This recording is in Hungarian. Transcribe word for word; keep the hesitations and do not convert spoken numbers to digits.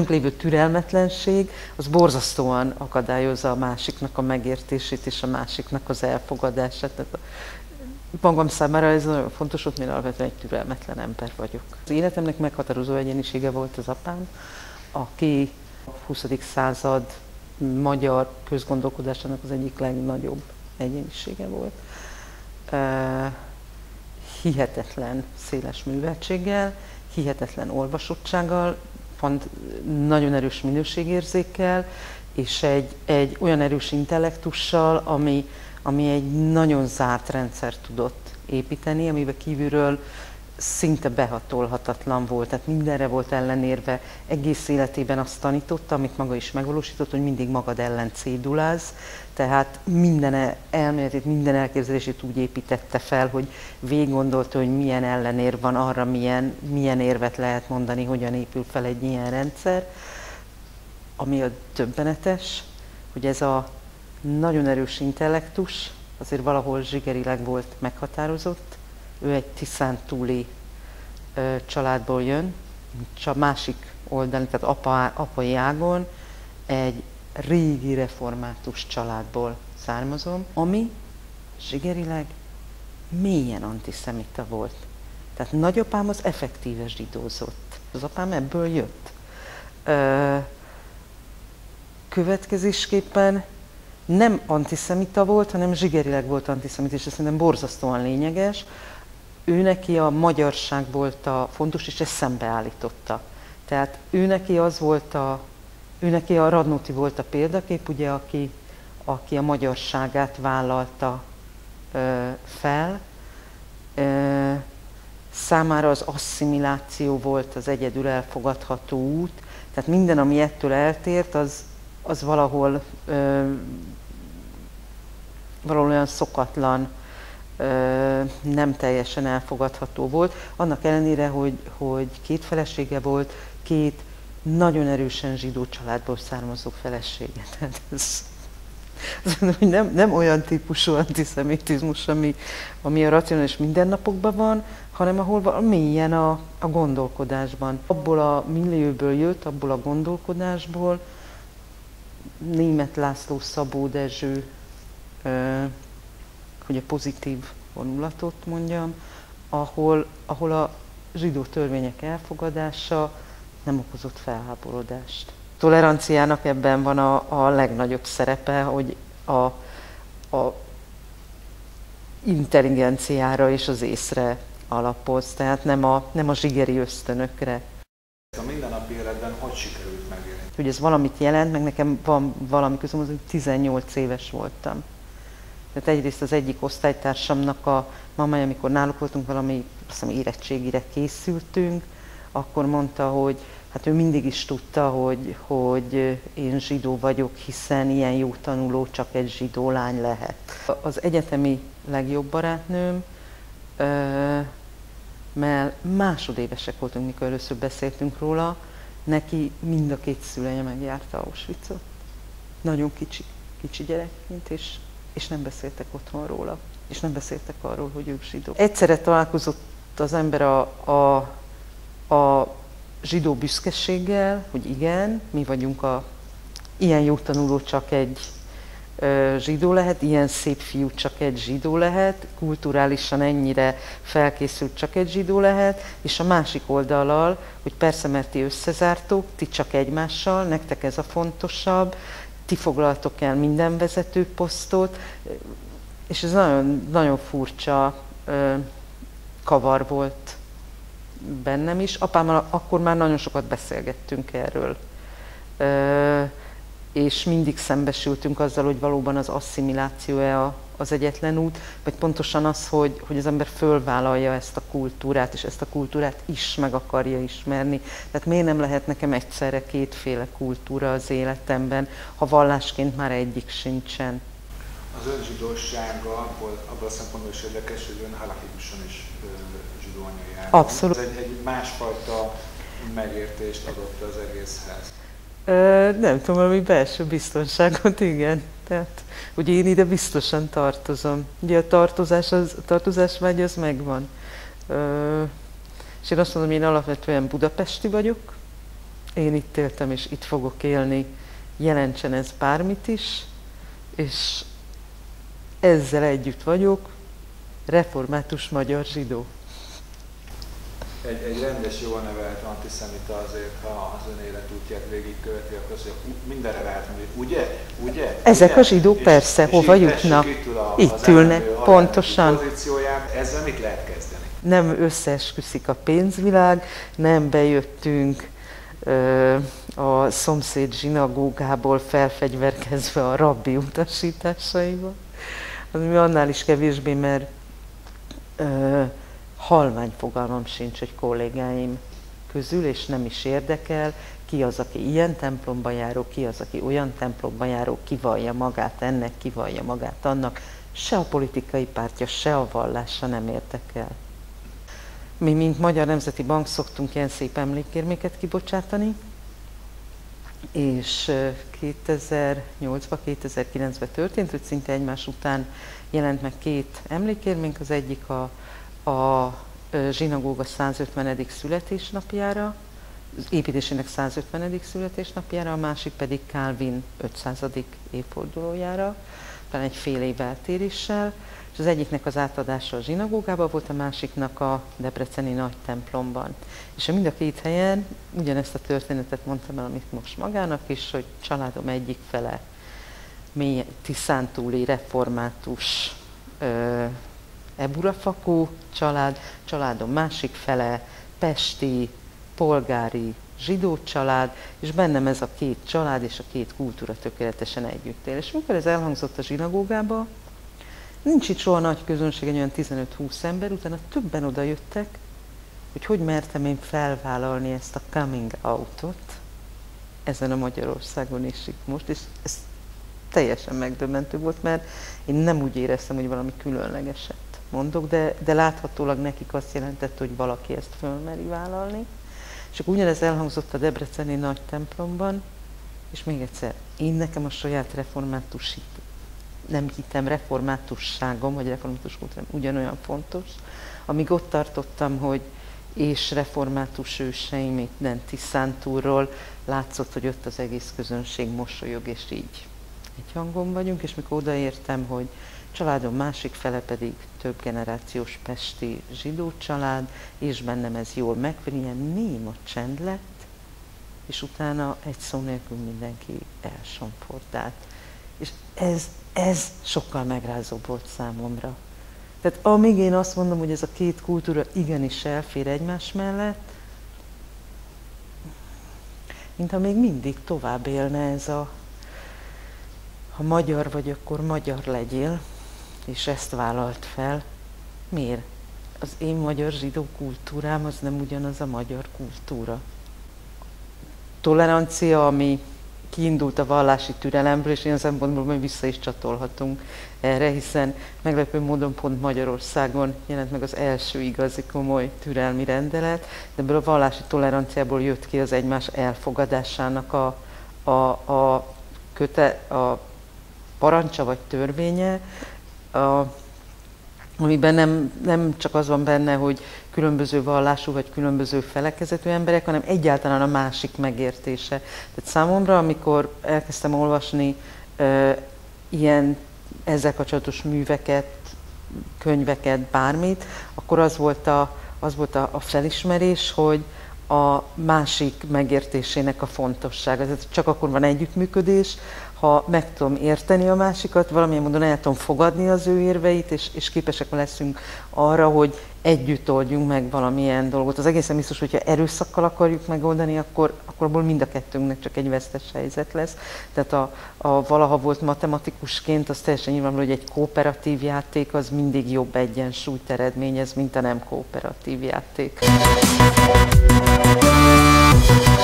bennünk lévő türelmetlenség, az borzasztóan akadályozza a másiknak a megértését és a másiknak az elfogadását. Tehát a, magam számára ez nagyon fontos, hogy én alapvetően egy türelmetlen ember vagyok. Az életemnek meghatározó egyénisége volt az apám, aki a huszadik század magyar közgondolkodásának az egyik legnagyobb egyénisége volt. Hihetetlen széles műveltséggel, hihetetlen olvasottsággal, pont nagyon erős minőségérzékkel, és egy, egy olyan erős intellektussal, ami, ami egy nagyon zárt rendszert tudott építeni, amiben kívülről szinte behatolhatatlan volt, tehát mindenre volt ellenérve, egész életében azt tanította, amit maga is megvalósított, hogy mindig magad ellen céduláz, tehát minden elméletét, minden elképzelését úgy építette fel, hogy végig gondolta, hogy milyen ellenér van arra, milyen, milyen érvet lehet mondani, hogyan épül fel egy ilyen rendszer. Ami a döbbenetes, hogy ez a nagyon erős intellektus azért valahol zsigerileg volt meghatározott. Ő egy tiszántúli ö, családból jön, csak másik oldalon, tehát apa, apai ágon egy régi református családból származom, ami zsigerileg mélyen antiszemita volt. Tehát nagyapám az effektíve zsidózott. Az apám ebből jött. Ö, következésképpen nem antiszemita volt, hanem zsigerileg volt antiszemita, és ez szerintem borzasztóan lényeges. Ő neki a magyarság volt a fontos, és ezt szembeállította. Tehát ő neki az volt a, ő neki a Radnóti volt a példakép, ugye, aki, aki a magyarságát vállalta ö, fel. Ö, számára az asszimiláció volt az egyedül elfogadható út, tehát minden, ami ettől eltért, az, az valahol, ö, valahol olyan szokatlan, Ö, nem teljesen elfogadható volt. Annak ellenére, hogy, hogy két felesége volt, két nagyon erősen zsidó családból származó felesége. Tehát ez, ez nem, nem olyan típusú antiszemitizmus, ami, ami a racionális mindennapokban van, hanem ahol mélyen a, a gondolkodásban. Abból a millióből jött, abból a gondolkodásból Németh László, Szabó Dezső, ö, hogy a pozitív vonulatot mondjam, ahol, ahol a zsidó törvények elfogadása nem okozott felháborodást. A toleranciának ebben van a, a legnagyobb szerepe, hogy a, a intelligenciára és az észre alapoz, tehát nem a, nem a zsigeri ösztönökre. A mindennapi életben hogy sikerült megélni? Hogy ez valamit jelent, meg nekem van valami közöm, hogy tizennyolc éves voltam. Tehát egyrészt az egyik osztálytársamnak a mamája, amikor náluk voltunk, valami azt hiszem, érettségire készültünk, akkor mondta, hogy hát ő mindig is tudta, hogy, hogy én zsidó vagyok, hiszen ilyen jó tanuló csak egy zsidó lány lehet. Az egyetemi legjobb barátnőm, mert másodévesek voltunk, mikor először beszéltünk róla, neki mind a két szüleje megjárta Auschwitzot. Nagyon kicsi, kicsi gyerekként, és és nem beszéltek otthon róla, és nem beszéltek arról, hogy ők zsidók. Egyszerre találkozott az ember a, a, a zsidó büszkeséggel, hogy igen, mi vagyunk a ilyen jó tanuló csak egy ö, zsidó lehet, ilyen szép fiú csak egy zsidó lehet, kulturálisan ennyire felkészült csak egy zsidó lehet, és a másik oldallal, hogy persze, mert ti összezártok, ti csak egymással, nektek ez a fontosabb, ti foglaltok el minden vezető posztot, és ez nagyon, nagyon furcsa ö, kavar volt bennem is. Apámmal akkor már nagyon sokat beszélgettünk erről, ö, és mindig szembesültünk azzal, hogy valóban az asszimiláció-e az egyetlen út, vagy pontosan az, hogy, hogy az ember fölvállalja ezt a kultúrát, és ezt a kultúrát is meg akarja ismerni. Tehát miért nem lehet nekem egyszerre kétféle kultúra az életemben, ha vallásként már egyik sincsen? Az ön zsidósága abból, abból a szempontból is érdekes, hogy ön halakikusan is zsidó anyajában. Abszolút. Ez egy, egy másfajta megértést adott az egészhez. Ö, nem tudom, valami belső biztonságot, igen. Tehát, ugye én ide biztosan tartozom. Ugye a tartozás, az, a tartozásvágy az megvan. Ö, és én azt mondom, én alapvetően budapesti vagyok, én itt éltem, és itt fogok élni, jelentsen ez bármit is, és ezzel együtt vagyok, református magyar zsidó. Egy, egy rendes, jól nevelt antiszemita azért, ha az ön életútját végigköveti, akkor azért mindenre lehet mondani, ugye? Ugye? Ezek ugye? a zsidók és, persze, és hova itt jutnak? Itt, ül a, itt ülnek, pontosan. Pozícióján. Ezzel mit lehet kezdeni? Nem összeesküszik a pénzvilág, nem bejöttünk ö, a szomszéd zsinagógából felfegyverkezve a rabbi utasításaiba. Az mi annál is kevésbé, mert ö, halvány fogalmam sincs, hogy kollégáim közül, és nem is érdekel, ki az, aki ilyen templomba járó, ki az, aki olyan templomba járó, ki vallja magát ennek, ki vallja magát annak. Se a politikai pártja, se a vallása nem érdekel. Mi, mint Magyar Nemzeti Bank szoktunk ilyen szép emlékérméket kibocsátani, és kétezer-nyolcban, kétezer-kilencben történt, hogy szinte egymás után jelent meg két emlékérménk, az egyik a, a zsinagóga százötvenedik születésnapjára, az építésének százötvenedik születésnapjára, a másik pedig Calvin ötszázadik évfordulójára, talán egy fél év eltéréssel, és az egyiknek az átadása a zsinagógában volt, a másiknak a debreceni nagy templomban. És mind a két helyen ugyanezt a történetet mondtam el, amit most magának is, hogy családom egyik fele mély, tiszántúli református ö, eburafakú család, családom másik fele pesti, polgári, zsidó család, és bennem ez a két család és a két kultúra tökéletesen együtt él. És amikor ez elhangzott a zsinagógába, nincs itt soha nagy közönség, egy olyan tizenöt-húsz ember, utána többen oda jöttek, hogy hogy mertem én felvállalni ezt a coming out-ot ezen a Magyarországon is itt most, és ez teljesen megdöbbentő volt, mert én nem úgy éreztem, hogy valami különlegeset mondok, de, de láthatólag nekik azt jelentette, hogy valaki ezt fölmeri vállalni. És akkor ugyanez elhangzott a debreceni nagy templomban, és még egyszer, én nekem a saját református, nem hittem reformátusságom, vagy református kultúrám ugyanolyan fontos, amíg ott tartottam, hogy és református őseim, minden Tiszántúról látszott, hogy ott az egész közönség mosolyog, és így egy hangon vagyunk, és mikor odaértem, hogy családom másik fele pedig több generációs pesti zsidó család, és bennem ez jól megvan, ilyen néma csend lett, és utána egy szó nélkül mindenki elsomfordált. És ez, ez sokkal megrázóbb volt számomra. Tehát amíg én azt mondom, hogy ez a két kultúra igenis elfér egymás mellett, mintha még mindig tovább élne ez a ha magyar vagy, akkor magyar legyél, és ezt vállalt fel. Miért? Az én magyar zsidó kultúrám az nem ugyanaz a magyar kultúra. Tolerancia, ami kiindult a vallási türelemből, és ilyen szempontból majd vissza is csatolhatunk erre, hiszen meglepő módon pont Magyarországon jelent meg az első igazi komoly türelmi rendelet, de ebből a vallási toleranciából jött ki az egymás elfogadásának a, a, a, köte, a parancsa vagy törvénye, a, amiben nem, nem csak az van benne, hogy különböző vallású vagy különböző felekezetű emberek, hanem egyáltalán a másik megértése. Tehát számomra, amikor elkezdtem olvasni e, ilyen ezzel kapcsolatos műveket, könyveket, bármit, akkor az volt a, az volt a, a felismerés, hogy a másik megértésének a fontossága. Tehát csak akkor van együttműködés, ha meg tudom érteni a másikat, valamilyen módon el tudom fogadni az ő érveit, és, és képesek leszünk arra, hogy együtt oldjunk meg valamilyen dolgot. Az egészen biztos, hogyha erőszakkal akarjuk megoldani, akkor, akkor abból mind a kettőnknek csak egy vesztes helyzet lesz. Tehát a, a valaha volt matematikusként, az teljesen nyilvánvaló, hogy egy kooperatív játék az mindig jobb egyensúlyt eredményez, mint a nem kooperatív játék.